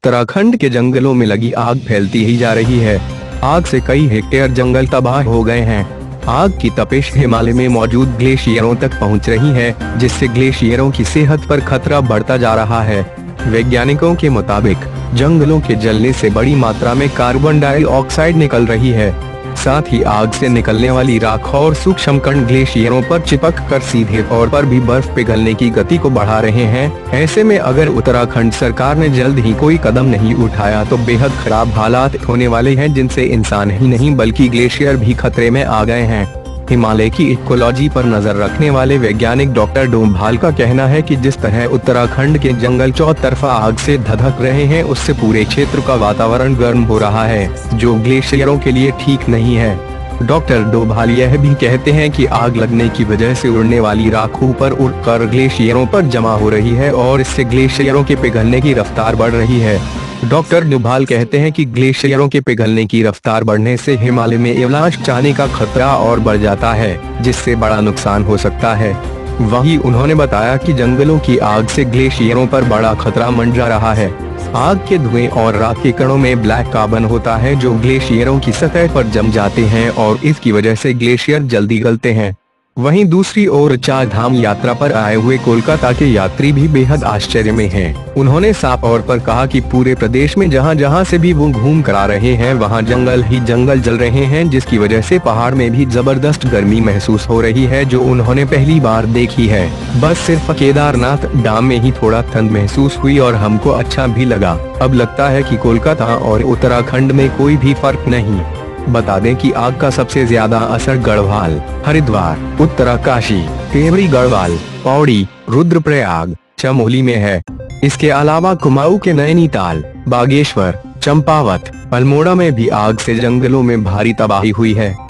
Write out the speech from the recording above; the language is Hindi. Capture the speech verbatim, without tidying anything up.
उत्तराखंड के जंगलों में लगी आग फैलती ही जा रही है। आग से कई हेक्टेयर जंगल तबाह हो गए हैं। आग की तपिश हिमालय में मौजूद ग्लेशियरों तक पहुंच रही है, जिससे ग्लेशियरों की सेहत पर खतरा बढ़ता जा रहा है। वैज्ञानिकों के मुताबिक जंगलों के जलने से बड़ी मात्रा में कार्बन डाइऑक्साइड निकल रही है। साथ ही आग से निकलने वाली राख और सूक्ष्म कण ग्लेशियरों पर चिपक कर सीधे तौर पर भी बर्फ पिघलने की गति को बढ़ा रहे हैं। ऐसे में अगर उत्तराखंड सरकार ने जल्द ही कोई कदम नहीं उठाया तो बेहद खराब हालात होने वाले हैं, जिनसे इंसान ही नहीं बल्कि ग्लेशियर भी खतरे में आ गए हैं। हिमालय की इकोलॉजी पर नजर रखने वाले वैज्ञानिक डॉक्टर डोभाल का कहना है कि जिस तरह उत्तराखंड के जंगल चौतरफा आग से धधक रहे हैं, उससे पूरे क्षेत्र का वातावरण गर्म हो रहा है, जो ग्लेशियरों के लिए ठीक नहीं है। डॉक्टर डोभाल यह भी कहते हैं कि आग लगने की वजह से उड़ने वाली राख ऊपर उड़कर ग्लेशियरों पर जमा हो रही है और इससे ग्लेशियरों के पिघलने की रफ्तार बढ़ रही है। डॉक्टर डोभाल कहते हैं कि ग्लेशियरों के पिघलने की रफ्तार बढ़ने से हिमालय में एवलांच आने का खतरा और बढ़ जाता है, जिससे बड़ा नुकसान हो सकता है। वहीं उन्होंने बताया कि जंगलों की आग से ग्लेशियरों पर बड़ा खतरा मंडरा रहा है। आग के धुएं और राख के कणों में ब्लैक कार्बन होता है, जो ग्लेशियरों की सतह पर जम जाते हैं और इसकी वजह से ग्लेशियर जल्दी गलते हैं। वहीं दूसरी ओर चार धाम यात्रा पर आए हुए कोलकाता के यात्री भी बेहद आश्चर्य में हैं। उन्होंने साफ तौर पर कहा कि पूरे प्रदेश में जहां जहां से भी वो घूम कर आ रहे हैं, वहां जंगल ही जंगल जल रहे हैं, जिसकी वजह से पहाड़ में भी जबरदस्त गर्मी महसूस हो रही है, जो उन्होंने पहली बार देखी है। बस सिर्फ केदारनाथ धाम में ही थोड़ा ठंड महसूस हुई और हमको अच्छा भी लगा। अब लगता है कि कोलकाता और उत्तराखंड में कोई भी फर्क नहीं। बता दें कि आग का सबसे ज्यादा असर गढ़वाल, हरिद्वार, उत्तरकाशी, टेहरी गढ़वाल, पौड़ी, रुद्रप्रयाग, चमोली में है। इसके अलावा कुमाऊं के नैनीताल, बागेश्वर, चंपावत, अल्मोड़ा में भी आग से जंगलों में भारी तबाही हुई है।